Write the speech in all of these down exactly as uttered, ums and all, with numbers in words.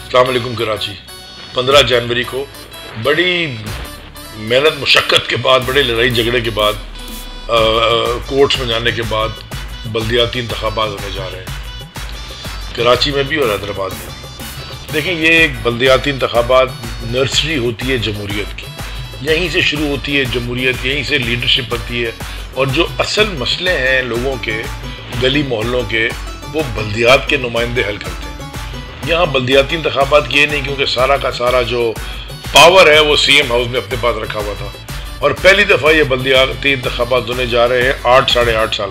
अस्सलाम वालेकुम कराची। पंद्रह जनवरी को बड़ी मेहनत मुशक्क़त के बाद, बड़े लड़ाई झगड़े के बाद, कोर्ट्स में जाने के बाद बल्दियाती इंतखाबात होने जा रहे हैं, कराची में भी और हैदराबाद में भी। देखें, ये एक बल्दियाती इंतखाबात नर्सरी होती है जमहूरियत की, यहीं से शुरू होती है जमहूरियत, यहीं से लीडरशिप बनती है। और जो असल मसले हैं लोगों के, गली मोहल्लों के, वो बल्दियात के नुमाइंदे हल करते हैं। यहाँ बल्दियाती इंतखाबात किए नहीं, क्योंकि सारा का सारा जो पावर है वो सी एम हाउस में अपने पास रखा हुआ था। और पहली दफ़ा ये बल्दियाती इंतखाबात होने जा रहे हैं आठ साढ़े आठ साल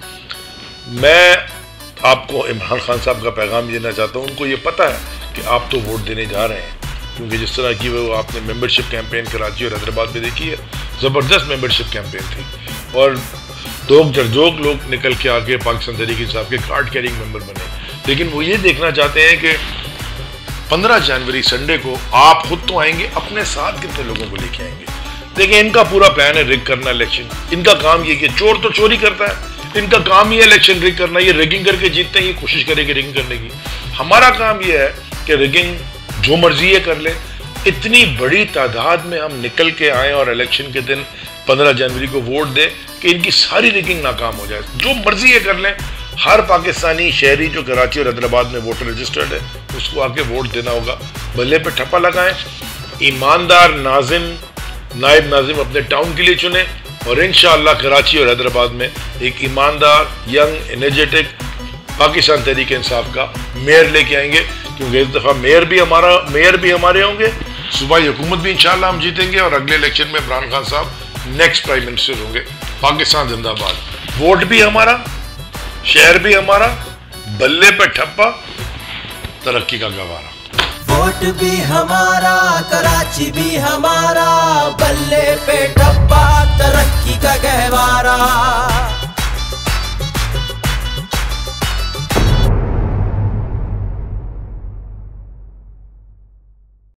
बाद। मैं आपको इमरान खान साहब का पैगाम देना चाहता हूँ, उनको ये पता है कि आप तो वोट देने जा रहे हैं, क्योंकि जिस तरह की वो आपने मेंबरशिप कैंपेन कराची और हैदराबाद में देखी है, ज़बरदस्त मेंबरशिप कैंपेन थी। और दोग जरजोग लोग निकल के आके पाकिस्तान तहरीक इंसाफ के कार्ड कैरिंग मेंबर बने। लेकिन वो ये देखना चाहते हैं कि पंद्रह जनवरी संडे को आप खुद तो आएंगे, अपने साथ कितने लोगों को लेके आएंगे। देखिए, इनका पूरा प्लान है रिग करना इलेक्शन। इनका काम ये कि चोर तो चोरी करता है, इनका काम ही है इलेक्शन रिग करना। ये रिगिंग करके जीतते हैं, ये कोशिश करेंगे रिगिंग करने की। हमारा काम ये है कि रिगिंग जो मर्जी है कर ले। इतनी बड़ी तादाद में हम निकल के आए और इलेक्शन के दिन पंद्रह जनवरी को वोट दें कि इनकी सारी रिगिंग नाकाम हो जाए। जो मर्जी है कर लें। हर पाकिस्तानी शहरी जो कराची और हैदराबाद में वोटर रजिस्टर्ड है, उसको आके वोट देना होगा। बल्ले पे ठप्पा लगाएं, ईमानदार नाजिम, नायब नाजिम अपने टाउन के लिए चुने, और इंशाअल्लाह कराची और हैदराबाद में एक ईमानदार, यंग, एनर्जेटिक पाकिस्तान तहरीक इंसाफ का मेयर लेके आएंगे। क्योंकि इस दफ़ा मेयर भी हमारा मेयर भी हमारे होंगे, सूबाई हुकूमत भी इंशाअल्लाह हम जीतेंगे, और अगले इलेक्शन में इमरान खान साहब नेक्स्ट प्राइम मिनिस्टर होंगे। पाकिस्तान जिंदाबाद। वोट भी हमारा, शहर भी हमारा, बल्ले पे ठप्पा, तरक्की का गवारा। वोट भी हमारा, कराची भी हमारा, बल्ले पे ठप्पा, तरक्की का गहवारा।